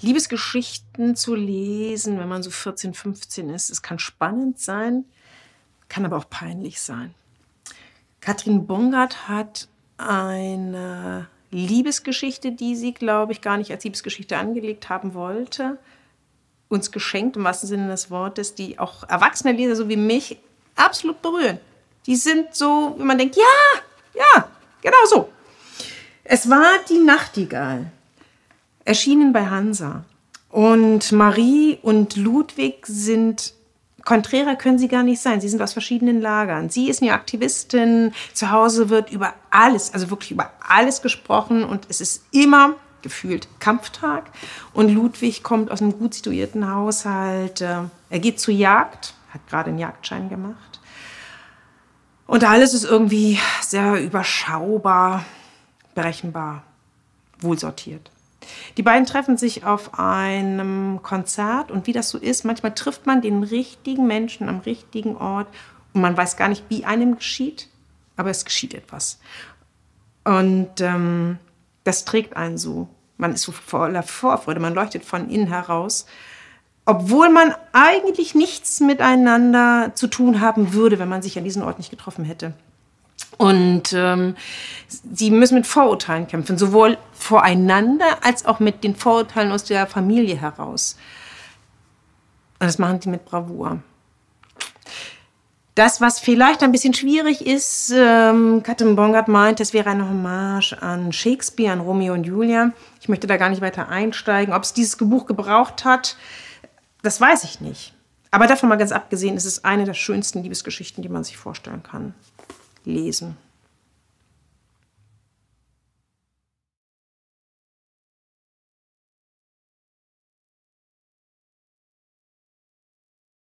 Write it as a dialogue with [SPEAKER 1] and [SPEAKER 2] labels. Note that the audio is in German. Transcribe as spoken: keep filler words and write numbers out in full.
[SPEAKER 1] Liebesgeschichten zu lesen, wenn man so vierzehn, fünfzehn ist. Es kann spannend sein, kann aber auch peinlich sein. Katrin Bongard hat eine Liebesgeschichte, die sie, glaube ich, gar nicht als Liebesgeschichte angelegt haben wollte, uns geschenkt, im wahrsten Sinne des Wortes, die auch erwachsene Leser, so wie mich, absolut berühren. Die sind so, wie man denkt, ja, ja, genau so. Es war die Nachtigall, erschienen bei Hansa. Und Marie und Ludwig sind, konträrer können sie gar nicht sein. Sie sind aus verschiedenen Lagern. Sie ist eine Aktivistin. Zu Hause wird über alles, also wirklich über alles gesprochen. Und es ist immer gefühlt Kampftag. Und Ludwig kommt aus einem gut situierten Haushalt. Er geht zur Jagd, hat gerade einen Jagdschein gemacht. Und alles ist irgendwie sehr überschaubar, berechenbar, wohlsortiert. Die beiden treffen sich auf einem Konzert und wie das so ist, manchmal trifft man den richtigen Menschen am richtigen Ort und man weiß gar nicht, wie einem geschieht, aber es geschieht etwas. Und ähm, das trägt einen so. Man ist so voller Vorfreude, man leuchtet von innen heraus, obwohl man eigentlich nichts miteinander zu tun haben würde, wenn man sich an diesem Ort nicht getroffen hätte. Und ähm, sie müssen mit Vorurteilen kämpfen, sowohl voreinander als auch mit den Vorurteilen aus der Familie heraus. Und das machen sie mit Bravour. Das, was vielleicht ein bisschen schwierig ist, ähm, Katrin Bongard meint, das wäre eine Hommage an Shakespeare, an Romeo und Julia. Ich möchte da gar nicht weiter einsteigen. Ob es dieses Buch gebraucht hat, das weiß ich nicht. Aber davon mal ganz abgesehen, ist es eine der schönsten Liebesgeschichten, die man sich vorstellen kann. Lesen.